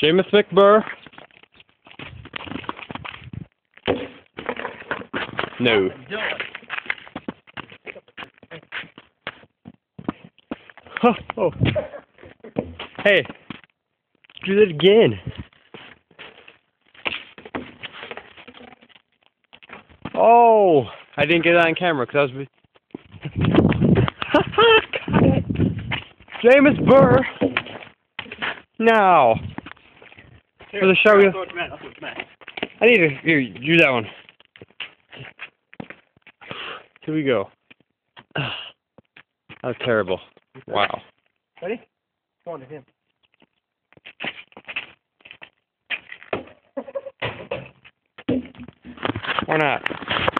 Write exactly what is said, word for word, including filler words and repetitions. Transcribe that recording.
James McBurr. No. Oh, oh. Hey, let's do that again. Oh, I didn't get it on camera because I was. Got it. James Burr. Now, Here, for the show, here, you. I'll throw it to Matt, I'll throw it to Matt. I need to here. Do that one. Here we go. That was terrible. Wow. Ready? Go on to him. Or not.